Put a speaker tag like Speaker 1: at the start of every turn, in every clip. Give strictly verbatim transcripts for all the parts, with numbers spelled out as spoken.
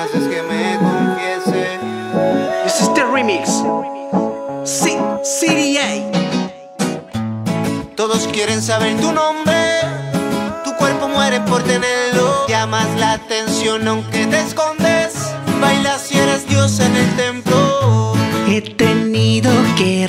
Speaker 1: haces que me confiese.
Speaker 2: Es este remix. Sí, C D A.
Speaker 1: Todos quieren saber tu nombre, tu cuerpo muere por tenerlo. Llamas la atención aunque te escondes, bailas si eres Dios en el templo.
Speaker 3: He tenido que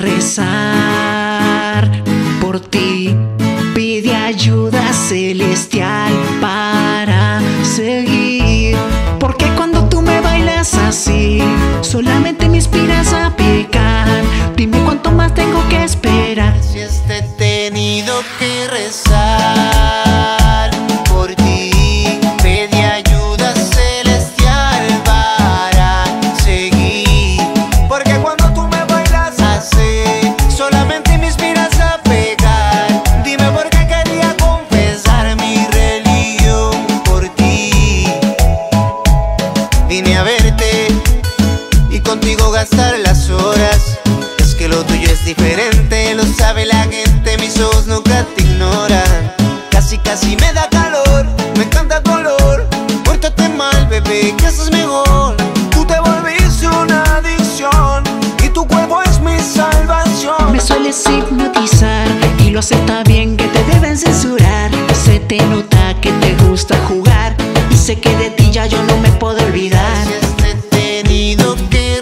Speaker 3: rezar por ti, pide ayuda celestial para seguir. Porque cuando tú me bailas así, solamente me inspiras a pecar. Dime cuánto más tengo que esperar.
Speaker 1: Si este he tenido que rezar por ti, pedí ayuda celestial para seguir. Porque cuando tú me bailas así, solamente me inspiras a pecar. Dime por qué quería confesar mi religión por ti. Vine a verte y contigo gastar las horas. Es que lo tuyo es diferente, lo sabe la gente, mis ojos nunca te ignoran. Casi casi me da calor, me encanta tu olor. Pórtate mal, bebé, que haces mejor. Tú te volviste una adicción y tu cuerpo es mi salvación.
Speaker 3: Me sueles hipnotizar y lo acepta bien que te deben censurar. Se te nota que te gusta jugar y sé que de ti ya yo no me puedo olvidar.
Speaker 1: Si este he tenido que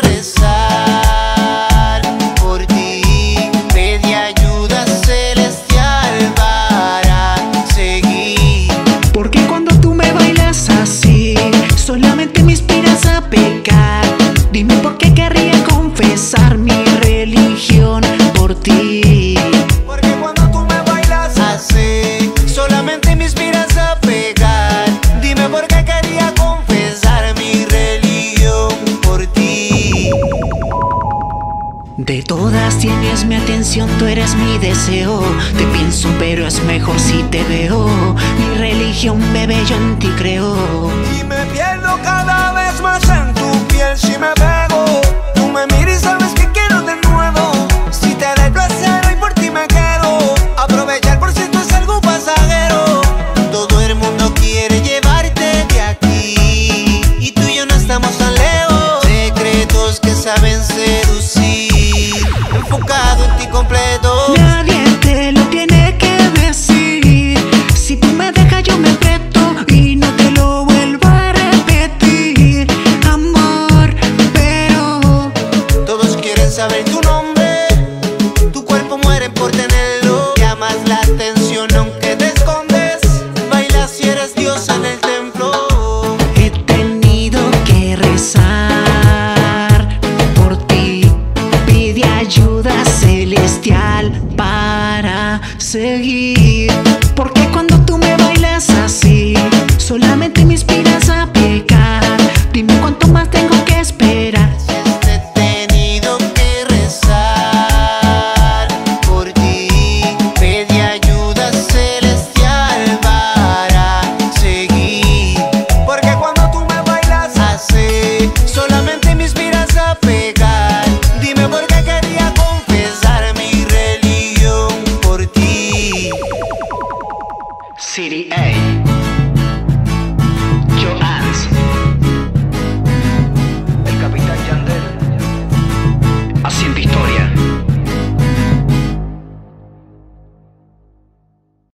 Speaker 1: rezar por ti, pedí ayuda celestial para seguir.
Speaker 3: Porque cuando tú me bailas así, solamente me inspiras a pecar. Dime por qué querría confesar mi religión por ti.
Speaker 1: Porque cuando tú me bailas así, solamente me inspiras a pecar. Dime por qué quería confesar mi religión por ti.
Speaker 3: De todas tienes mi atención, tú eres mi deseo. Te pienso pero es mejor si te veo. Mi religión, bebé, yo en ti creo.
Speaker 1: Y me pierdo cada vez más en tu piel si me pego. Tú me miras y sabes que quiero de nuevo. Si te da el placer hoy por ti me quedo. Aprovechar por si esto es algo pasajero. Todo el mundo quiere llevarte de aquí y tú y yo no estamos tan lejos. Secretos que saben seducir, enfocado en ti completo.
Speaker 3: Nadie te lo tiene que decir. Si tú me dejas yo me presto y no te lo vuelvo a repetir, amor, pero
Speaker 1: Todos quieren saber tu nombre, tu cuerpo muere por tenerlo. Llamas la atención aunque te escondes, bailas si eres Dios en el templo.
Speaker 3: he tenido que rezar por ti, pide ayuda celestial para seguir. Porque cuando tú me bailas así, solamente me inspiras a pecar. Dime cuánto más tengo que esperar.
Speaker 1: Si este he tenido que rezar por ti, pedí ayuda celestial para seguir. Porque cuando tú me bailas así, solamente me inspiras a pecar. Dime por qué quería confesar mi religión por ti.
Speaker 2: C D A.